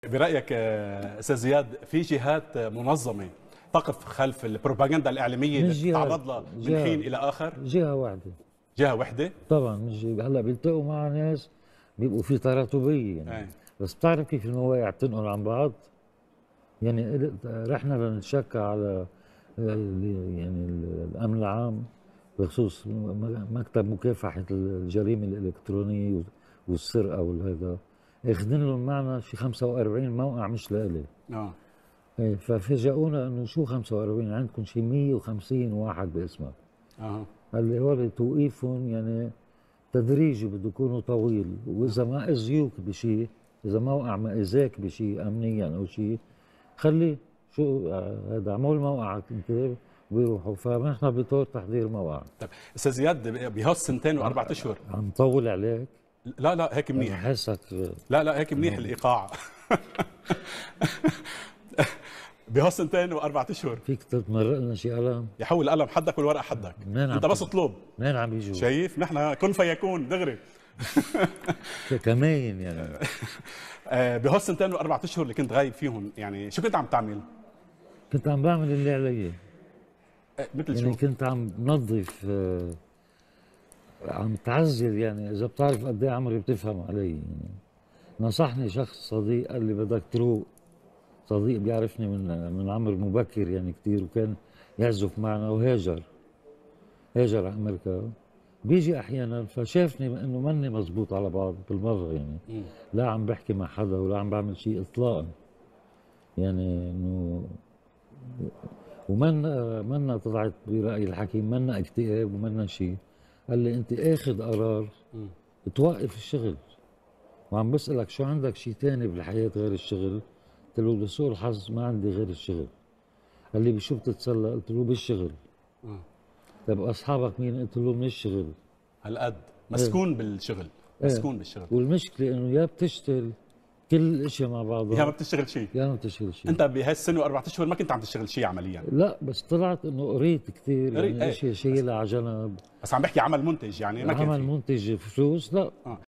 برايك استاذ زياد في جهات منظمه تقف خلف البروباغندا الاعلاميه اللي مش جهة بتتعرض لها من حين الى اخر؟ جهة واحدة. جهه وحده؟ طبعا مش جهة. هلا بيلتقوا مع ناس بيبقوا في تراتبية يعني. ايه. بس بتعرف كيف المواقع بتنقل عن بعض؟ يعني رحنا لنتشكى على يعني الامن العام بخصوص مكتب مكافحة الجريمة الإلكترونية والسرقة والهذا، اخذين لهم معنا شي 45 موقع مش لإلي. ايه، ففاجئونا انه شو 45 عندكم شي 150 واحد باسمك. قال لي هول توقيفهم يعني تدريجي بده يكونوا طويل، واذا ما اذيوك بشيء، اذا موقع ما اذاك بشيء امنيا او شيء، خليه شو هذا اعمل موقعك انت ويروحوا. فنحن بطور تحضير موقع. طيب استاذ زياد بهال سنتين واربع اشهر عم طول عليك؟ لا لا هيك منيح. حاسك لا هيك منيح الايقاع. بهال سنتين واربع اشهر فيك تتمرق لنا شي قلم؟ يحول القلم حدك والورقه حدك. انت بس اطلب. منين عم يجوا؟ شايف نحن كن فيكون دغري. كمان يعني. بهال سنتين واربع اشهر اللي كنت غايب فيهم يعني شو كنت عم تعمل؟ كنت عم بعمل اللي علي. مثل يعني شو؟ كنت عم بنظف، عم تعزل. يعني اذا بتعرف قد ايه عمري بتفهم علي يعني. نصحني شخص صديق قال لي بدك تروق. صديق بيعرفني من عمر مبكر يعني كثير، وكان يعزف معنا وهاجر على امريكا. بيجي احيانا فشافني انه ماني مزبوط على بعض بالمره يعني. لا عم بحكي مع حدا ولا عم بعمل شيء اطلاقا. يعني انه ومنا طلعت برأي الحكيم منا اكتئاب ومنا شيء. قال لي انت اخذ قرار توقف الشغل، وعم بسألك شو عندك شيء ثاني بالحياة غير الشغل؟ قلت له لسوء الحظ ما عندي غير الشغل. قال لي بشو بتتسلى؟ قلت له بالشغل. طيب اصحابك مين؟ قلت له من الشغل. هالقد مسكون بالشغل. مسكون بالشغل. والمشكلة انه يا بتشتغل كل الاشياء مع بعضها يا ما بتشتغل شيء. يا ما بتشتغل شيء. انت بهالسنه واربع اشهر ما كنت عم تشتغل شيء عمليا. لا بس طلعت انه قريت كثير يعني اشياء شايلها على جنب. بس عم بحكي عمل منتج يعني ما كان عمل منتج فلوس لا.